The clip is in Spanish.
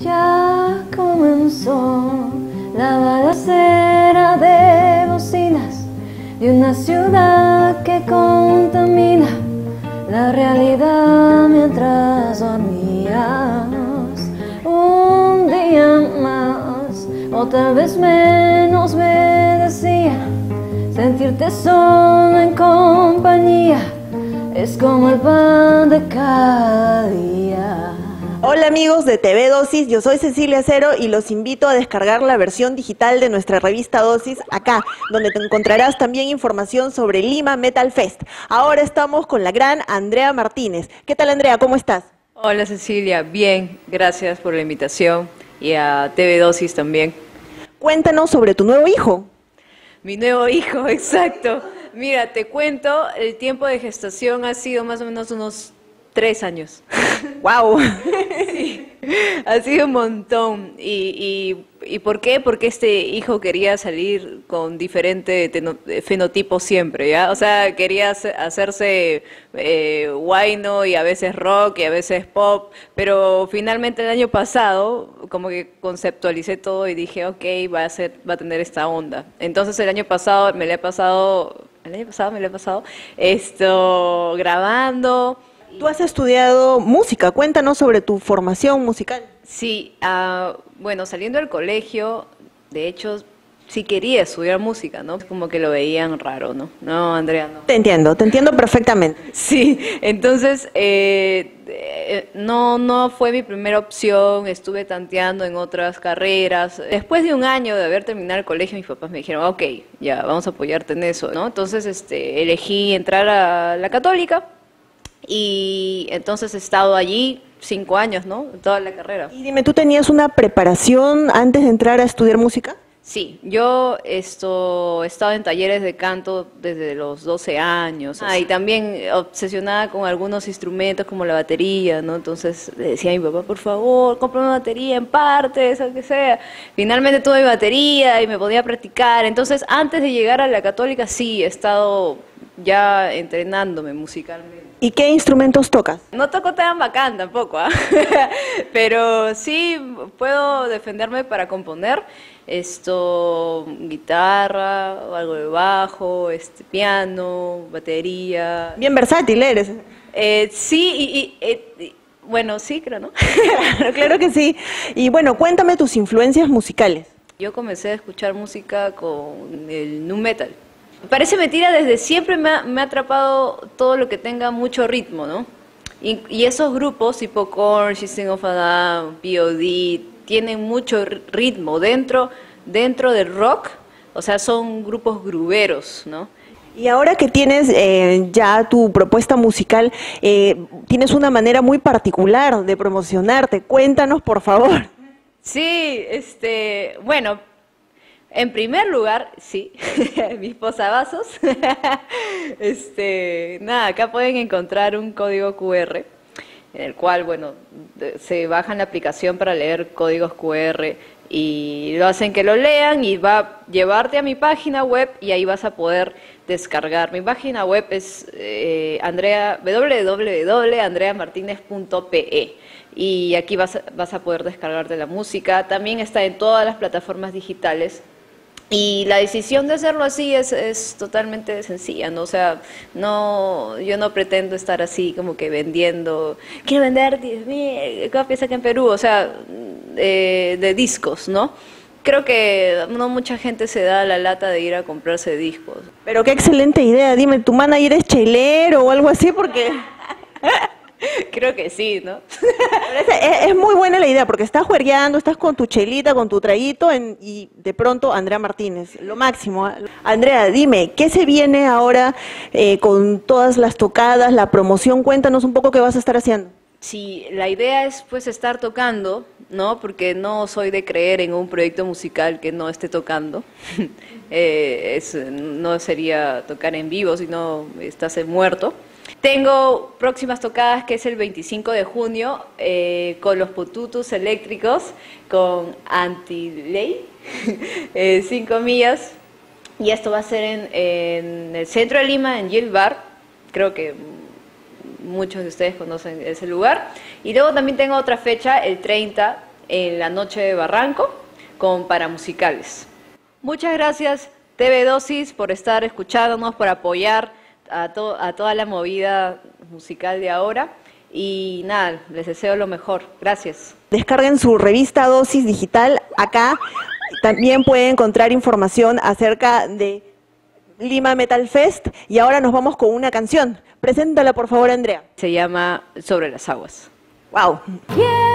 Ya comenzó la balacera de bocinas de una ciudad que contamina la realidad mientras dormías. Un día más, o tal vez menos, me decía, sentirte solo en compañía es como el pan de cada día. Hola amigos de TV Dosis, yo soy Cecilia Cero y los invito a descargar la versión digital de nuestra revista Dosis acá, donde te encontrarás también información sobre Lima Metal Fest. Ahora estamos con la gran Andrea Martínez. ¿Qué tal, Andrea? ¿Cómo estás? Hola Cecilia, bien, gracias por la invitación y a TV Dosis también. Cuéntanos sobre tu nuevo hijo. Mi nuevo hijo, exacto. Mira, te cuento, el tiempo de gestación ha sido más o menos unos 3 años. ¡Wow! Sí, ha sido un montón. ¿Y por qué? Porque este hijo quería salir con diferente fenotipo siempre, ¿ya? O sea, quería hacerse huayno y a veces rock y a veces pop, pero finalmente el año pasado como que conceptualicé todo y dije, ok, va a tener esta onda. Entonces el año pasado me lo he pasado esto grabando. Tú has estudiado música, cuéntanos sobre tu formación musical. Sí, bueno, saliendo del colegio, de hecho, sí quería estudiar música, ¿no? Como que lo veían raro, ¿no? No, Andrea, no. Te entiendo perfectamente. Sí, entonces, no fue mi primera opción, estuve tanteando en otras carreras. Después de un año de haber terminado el colegio, mis papás me dijeron, ok, ya, vamos a apoyarte en eso, ¿no? Entonces, elegí entrar a la Católica. Y entonces he estado allí 5 años, ¿no? Toda la carrera. Y dime, ¿tú tenías una preparación antes de entrar a estudiar música? Sí, yo he estado en talleres de canto desde los 12 años. Y también obsesionada con algunos instrumentos como la batería, ¿no? Entonces le decía a mi papá, por favor, compra una batería en partes, o que sea. Finalmente tuve mi batería y me podía practicar. Entonces, antes de llegar a la Católica, sí, he estado ya entrenándome musicalmente. ¿Y qué instrumentos tocas? No toco tan bacán tampoco, ¿ah? Pero sí puedo defenderme para componer. Guitarra, algo de bajo, piano, batería. Bien versátil eres. Sí, bueno, sí, creo, ¿no? Claro que sí. Y bueno, cuéntame tus influencias musicales. Yo comencé a escuchar música con el nu metal. Parece mentira, desde siempre me ha atrapado todo lo que tenga mucho ritmo, ¿no? Y esos grupos tipo Korn, System of a Down, POD, tienen mucho ritmo dentro del rock, o sea, son grupos gruberos, ¿no? Y ahora que tienes ya tu propuesta musical, tienes una manera muy particular de promocionarte. Cuéntanos, por favor. Sí, bueno, en primer lugar, sí, mis posavasos. Nada, acá pueden encontrar un código QR, en el cual, bueno, se bajan la aplicación para leer códigos QR y lo hacen que lo lean y va a llevarte a mi página web y ahí vas a poder descargar. Mi página web es www.andreamartinez.pe. Y aquí vas a poder descargarte la música. También está en todas las plataformas digitales. Y la decisión de hacerlo así es totalmente sencilla, ¿no? O sea, yo no pretendo estar así como que vendiendo, quiero vender 10.000 copias acá en Perú, o sea, de discos, ¿no? Creo que no mucha gente se da la lata de ir a comprarse discos. Pero qué excelente idea. Dime, ¿tu manager es chelero o algo así? Porque Creo que sí, ¿no? es muy buena la idea, porque estás juergueando, estás con tu chelita, con tu traguito, y de pronto Andrea Martínez, lo máximo. Andrea, dime, ¿qué se viene ahora con todas las tocadas, la promoción? Cuéntanos un poco qué vas a estar haciendo. Sí, la idea es pues estar tocando, ¿no? Porque no soy de creer en un proyecto musical que no esté tocando. No sería tocar en vivo, sino estás muerto. Tengo próximas tocadas que es el 25 de junio con los Potutus Eléctricos, con Antiley, 5 millas, y esto va a ser en el centro de Lima, en Yield Bar, creo que muchos de ustedes conocen ese lugar. Y luego también tengo otra fecha, el 30 en la noche de Barranco con Paramusicales. Muchas gracias TV Dosis por estar escuchándonos, por apoyar a toda la movida musical de ahora. Y nada, les deseo lo mejor. Gracias. Descarguen su revista Dosis Digital. Acá también pueden encontrar información acerca de Lima Metal Fest. Y ahora nos vamos con una canción. Preséntala, por favor, Andrea. Se llama Sobre las aguas. ¡Wow! Quiero